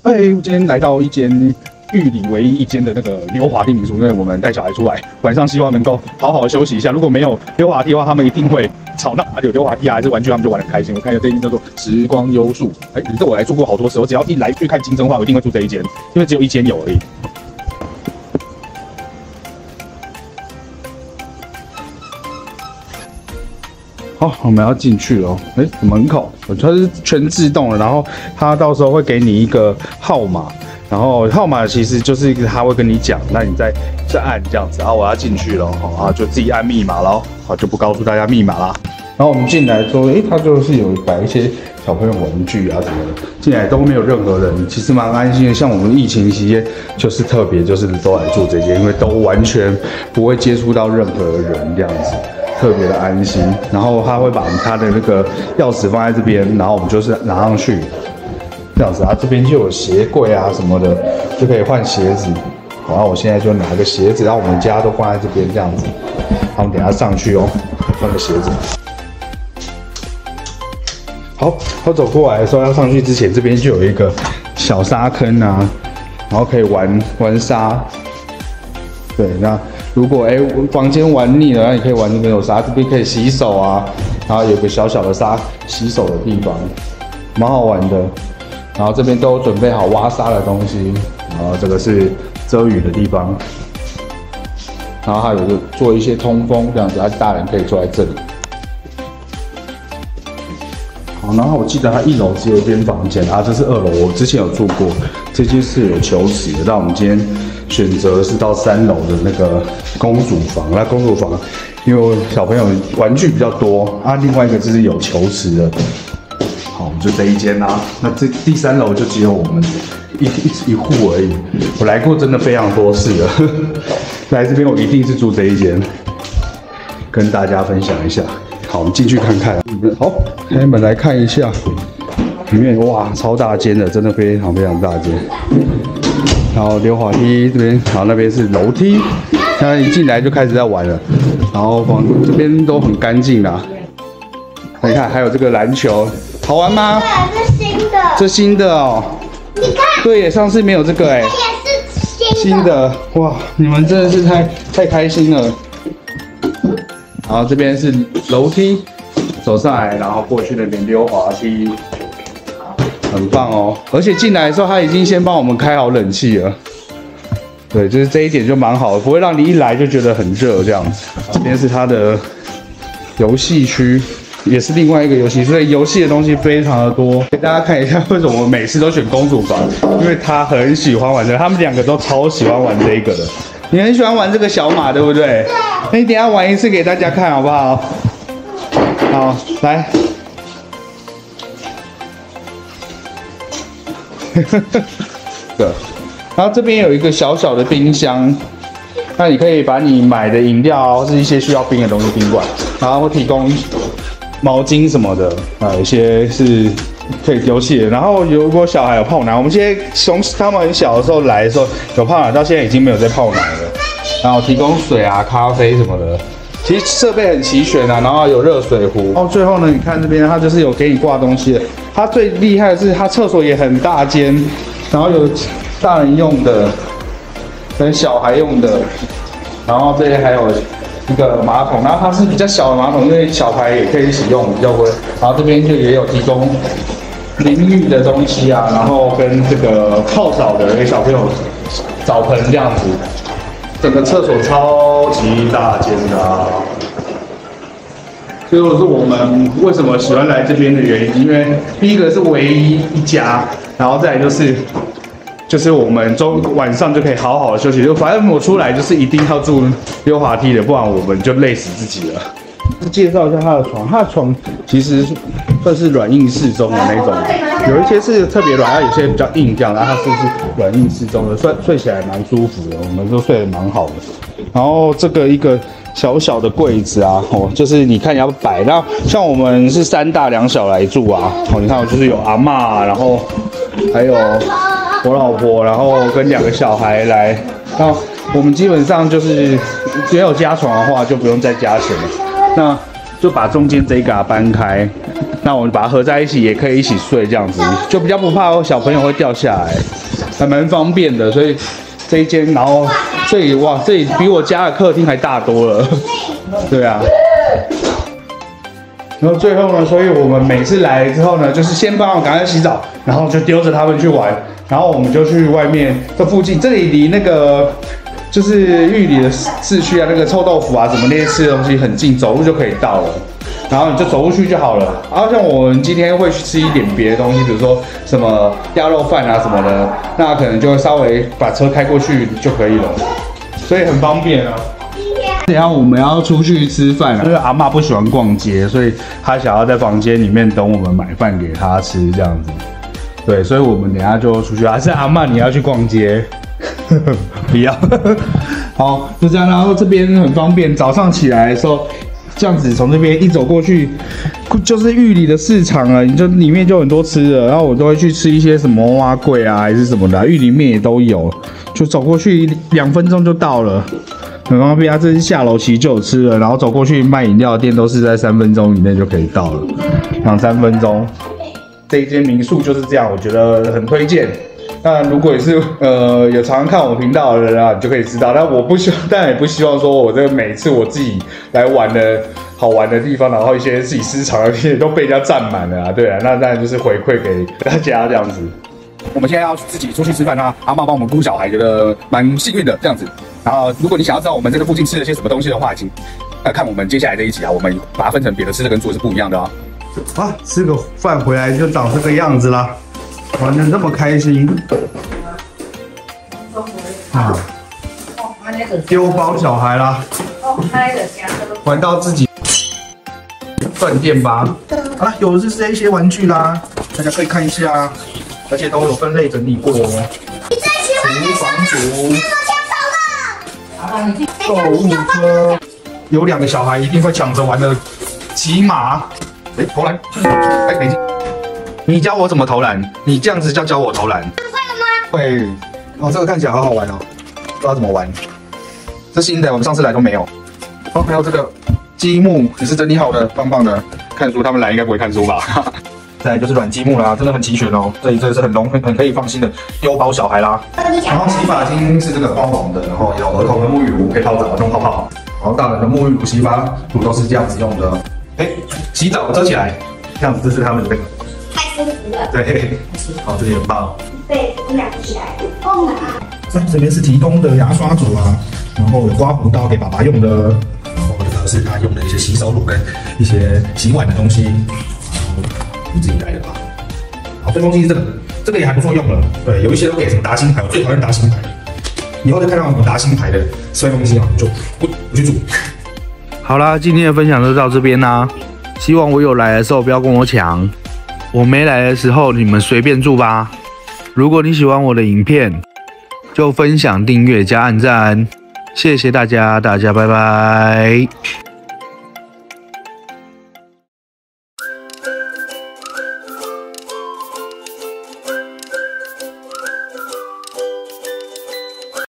我今天来到一间玉里唯一一间的那个溜滑梯民宿，因为我们带小孩出来，晚上希望能够好好的休息一下。如果没有溜滑梯的话，他们一定会吵闹。有溜滑梯啊，还是玩具，他们就玩得很开心。我看一下这间叫做时光优树，这我来住过好多次，我只要一来去看金针花，我一定会住这一间，因为只有一间有而已。好，我们要进去了。门口它是全自动的，然后它到时候会给你一个号码，然后号码其实就是他会跟你讲，那你再按这样子。然后我要进去了，好，就自己按密码咯，好，就不告诉大家密码啦。然后我们进来说，它就是有摆一些小朋友玩具啊什么的，进来都没有任何人，其实蛮安心的。像我们疫情期间，就是特别就是都来住这间，因为都完全不会接触到任何人这样子。特别的安心，然后他会把他的那个钥匙放在这边，然后我们就是拿上去，这样子啊，这边就有鞋柜啊什么的，就可以换鞋子。然后我现在就拿个鞋子，然后我们家都放在这边这样子，然后我们等一下上去哦，换个鞋子。好，我走过来的时候要上去之前，这边就有一个小沙坑啊，然后可以玩沙。对，那如果房间玩腻了，那你可以玩这边有沙，这边可以洗手啊，然后有个小小的沙洗手的地方，蛮好玩的。然后这边都准备好挖沙的东西，然后这个是遮雨的地方，然后还有个做一些通风这样子，大人可以坐在这里。好，然后我记得它1楼只有一间房间啊，这是2楼，我之前有住过，这间是有球池的，但我们今天选择是到3楼的那个公主房。那公主房因为小朋友玩具比较多啊，另外一个就是有球池的。好，我们就这一间啦。那这第3楼就只有我们一户而已。我来过真的非常多次了，来这边我一定是住这一间，跟大家分享一下。好，我们进去看看。好，开门来看一下，里面哇超大间的，真的非常非常大间。然后溜滑梯这边，然后那边是楼梯，现在一进来就开始在玩了。然后这边都很干净啦。你看，还有这个篮球，好玩吗？ 对，这新的。 这新的哦。 你看。 对耶，上次没有这个哎。 这也是新的，哇，你们真的是太开心了。然后这边是楼梯，走上来，然后过去那边溜滑梯。很棒哦，而且进来的时候他已经先帮我们开好冷气了，对，就是这一点就蛮好的，不会让你一来就觉得很热这样子。这边是它的游戏区，也是另外一个游戏，所以游戏的东西非常的多。给大家看一下为什么我每次都选公主房，因为他很喜欢玩这个，他们2个都超喜欢玩这个的。你很喜欢玩这个小马，对不对？对。那你等一下玩一次给大家看好不好？好，来。对，然后这边有一个小小的冰箱，那你可以把你买的饮料或是一些需要冰的东西冰过来，然后会提供毛巾什么的，有些是可以丢弃的。然后如果小孩有泡奶，我们现在从他们很小的时候来的时候有泡奶，到现在已经没有在泡奶了。然后提供水啊、咖啡什么的，其实设备很齐全啊，然后有热水壶。然后最后呢，你看这边它就是有给你挂东西的。它最厉害的是它厕所也很大间，然后有大人用的跟小孩用的，然后这里还有一个马桶，然后它是比较小的马桶，因为小孩也可以使用，比较不会。然后这边就也有提供淋浴的东西啊，然后跟这个泡澡的给小朋友澡盆这样子。整个厕所超级大间的啊，这就是我们为什么喜欢来这边的原因。因为第一个是唯一一家，然后再来就是我们晚上就可以好好的休息。就反正我出来就是一定要住溜滑梯的，不然我们就累死自己了。介绍一下它的床，它的床其实算是软硬适中的那种，有一些是特别软，有些比较硬这样，然后它是软硬适中的，睡起来蛮舒服的，我们都睡得蛮好的。然后这个一个小小的柜子啊，就是你看你要摆，那像我们是3大2小来住啊，你看我就是有阿嬷，然后还有我老婆，然后跟2个小孩来，那我们基本上就是没有加床的话就不用再加钱了。那就把中间这一嘎搬开，那我们把它合在一起，也可以一起睡，这样子就比较不怕小朋友会掉下来，还蛮方便的。所以这一间，然后这里哇，这里比我家的客厅还大多了，对啊。然后最后呢，所以我们每次来之后呢，就是先帮我赶快洗澡，然后就丢着他们去玩，然后我们就去外面这附近，这里离那个就是玉里的市区啊，那个臭豆腐啊什么那些吃的东西很近，走路就可以到了。然后你就走路去就好了。然后像我们今天会去吃一点别的东西，比如说什么鸭肉饭啊什么的，那可能就稍微把车开过去就可以了，所以很方便啊。等一下我们要出去吃饭啊，因为阿嬷不喜欢逛街，所以她想要在房间里面等我们买饭给她吃这样子。对，所以我们等一下就出去。还是阿嬷你要去逛街？不要。好，就这样。然后这边很方便，早上起来的时候，这样子从这边一走过去，就是玉里的市场啊，你就里面就很多吃的。然后我都会去吃一些什么蛙粿啊，还是什么的、玉里面也都有，就走过去2分钟就到了。很方便啊，这是下楼其实就有吃了，然后走过去卖饮料的店都是在3分钟以内就可以到了，2-3分钟。这一间民宿就是这样，我觉得很推荐。那如果也是有常常看我频道的人啊，你就可以知道。但我不希望，但也不希望说我这个每次我自己来玩的好玩的地方，然后一些自己私藏的东西都被人家占满了啊，对啊，那当然就是回馈给大家这样子。我们现在要自己出去吃饭啊，阿嬷帮我们顾小孩，觉得蛮幸运的这样子。然后，如果你想要知道我们这个附近吃了些什么东西的话，请看我们接下来这一集啊，我们把它分成别的吃的跟住的是不一样的哦。啊，吃个饭回来就长这个样子啦，玩得那么开心啊！丢包小孩啦，玩到自己断电吧。啊，有的是这一些玩具啦，大家可以看一下，而且都有分类整理过哦。厨房组。购物车有2个小孩一定会抢着玩的骑马。投篮，没进。你教我怎么投篮？你这样子教我投篮？会了吗？会。哦，这个看起来好好玩哦，不知道怎么玩。这新的，我们上次来都没有。哦，还有这个积木也是整理好的，棒棒的。看书他们来应该不会看书吧？再来就是软积木啦，真的很齐全哦。这里真的是很可以放心的丢包小孩啦。然后洗发精是这个包黄的，然后有儿童的沐浴乳可以泡澡弄泡泡，然后大人的沐浴乳、洗发乳都是这样子用的。洗澡遮起来，这样子这是他们的那个。太舒服了。对，好，这里很棒。被养起来。这边是提供的牙刷组啊，然后有刮胡刀给爸爸用的，然后这个是他用的一些洗手乳跟一些洗碗的东西。你自己来的吧。好，吹风机是这个也还不错用了。对，有一些都给什么达新牌，我最讨厌达新牌。以后就看到什么达新牌的吹风机啊，就不去住。好啦，今天的分享就到这边啦。希望我有来的时候不要跟我抢，我没来的时候你们随便住吧。如果你喜欢我的影片，就分享、订阅加按赞，谢谢大家，大家拜拜。